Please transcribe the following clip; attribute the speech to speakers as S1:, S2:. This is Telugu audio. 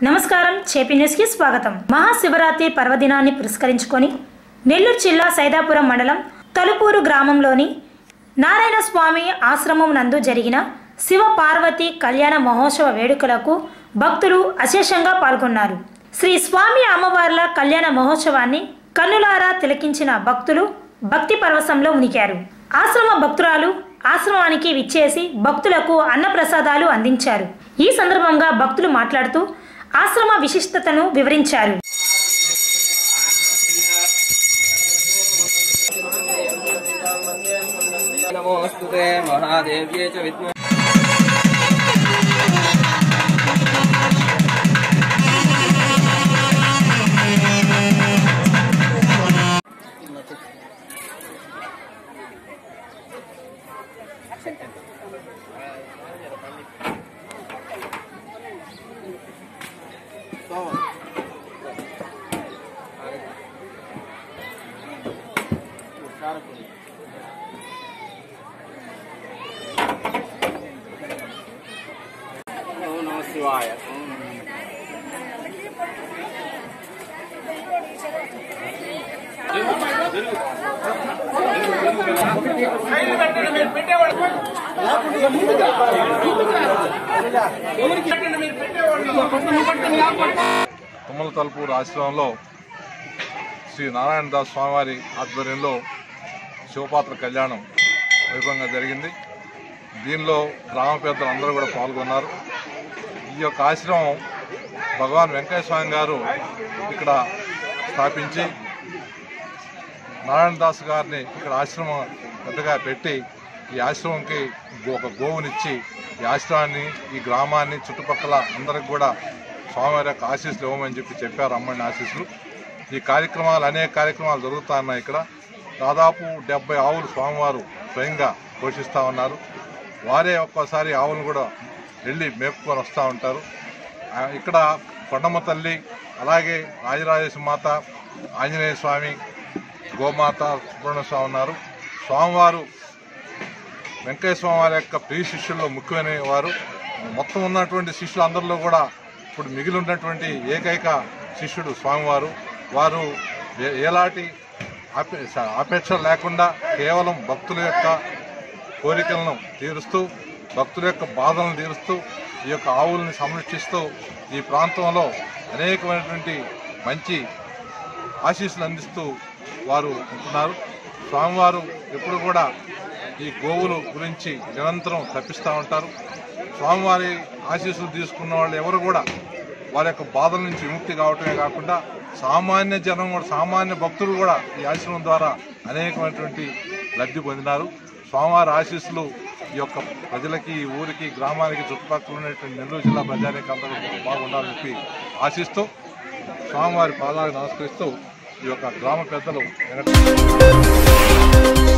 S1: నమస్కారం చేపీ న్యూస్ కి స్వాగతం। మహాశివరాత్రి పర్వదినాన్ని పురస్కరించుకొని నెల్లూరు జిల్లా సైదాపురం మండలం తలుపూరు గ్రామంలోని నారాయణ స్వామి ఆశ్రమం నందు జరిగిన శివ పార్వతి కళ్యాణ మహోత్సవ వేడుకలకు భక్తులు అశేషంగా పాల్గొన్నారు। శ్రీ స్వామి అమ్మవార్ల కళ్యాణ మహోత్సవాన్ని కన్నులారా తిలకించిన భక్తులు భక్తి పరవశంలో మునిగారు। ఆశ్రమ భక్తురాలు ఆశ్రమానికి విచ్చేసి భక్తులకు అన్నప్రసాదాలు అందించారు। ఈ సందర్భంగా భక్తులు మాట్లాడుతూ ఆశ్రమ విశిష్టతను వివరించారు।
S2: నమోస్తుతే మహాదేవ్యే చ విద్మహే శివాయ
S3: తుమ్మల తలుపూరు ఆశ్రమంలో శ్రీ నారాయణదాస్ స్వామివారి ఆధ్వర్యంలో శివపాత్ర కళ్యాణం వైభవంగా జరిగింది। దీనిలో గ్రామ పెద్దలు అందరూ కూడా పాల్గొన్నారు। ఈ యొక్క ఆశ్రమం భగవాన్ వెంకయ్య స్వామి గారు ఇక్కడ స్థాపించి నారాయణదాస్ గారిని ఇక్కడ ఆశ్రమం పెద్దగా పెట్టి ఈ ఆశ్రమంకి ఒక గోవునిచ్చి ఈ ఆశ్రమాన్ని ఈ గ్రామాన్ని చుట్టుపక్కల అందరికి కూడా స్వామివారి యొక్క ఆశీస్సులు ఇవ్వమని చెప్పారు। అమ్మని ఆశీస్సులు ఈ కార్యక్రమాలు అనేక కార్యక్రమాలు జరుగుతున్నాయి। ఇక్కడ దాదాపు 70 ఆవులు స్వామివారు స్వయంగా పోషిస్తూ ఉన్నారు। వారే ఒక్కోసారి ఆవులను కూడా వెళ్ళి మేపుకొని వస్తూ ఉంటారు। ఇక్కడ కొండమ్మ తల్లి అలాగే రాజరాజేశ్వరి మాత ఆంజనేయ స్వామి గోమాత సుబ్రహ్మణ్య స్వామి ఉన్నారు। స్వామివారు వెంకయ్య స్వామి వారి యొక్క ప్రియ శిష్యుల్లో ముఖ్యమైన వారు। మొత్తం ఉన్నటువంటి శిష్యులందరిలో కూడా ఇప్పుడు మిగిలి ఉన్నటువంటి ఏకైక శిష్యుడు స్వామివారు। వారు ఎలాంటి ఆపేక్ష లేకుండా కేవలం భక్తుల యొక్క కోరికలను తీరుస్తూ భక్తుల యొక్క బాధలను తీరుస్తూ ఈ యొక్క ఆవుల్ని సంరక్షిస్తూ ఈ ప్రాంతంలో అనేకమైనటువంటి మంచి ఆశీస్సులు అందిస్తూ వారు ఉంటున్నారు। స్వామివారు ఎప్పుడు కూడా ఈ గోవుల గురించి నిరంతరం తప్పిస్తూ ఉంటారు। స్వామివారి ఆశీస్సులు తీసుకున్న వాళ్ళు ఎవరు కూడా వారి యొక్క బాధల నుంచి విముక్తి కావటమే కాకుండా సామాన్య జనం కూడా సామాన్య భక్తులు కూడా ఈ ఆశ్రమం ద్వారా అనేకమైనటువంటి లబ్ధి పొందినారు। స్వామివారి ఆశీస్సులు ఈ యొక్క ప్రజలకి ఈ ఊరికి గ్రామానికి చుట్టుపక్కల ఉన్నటువంటి నెల్లూరు జిల్లా ప్రజానికి అందరూ బాగుండాలని చెప్పి ఆశిస్తూ స్వామివారి పాదాలకు నమస్కరిస్తూ ఈ యొక్క గ్రామ పెద్దలు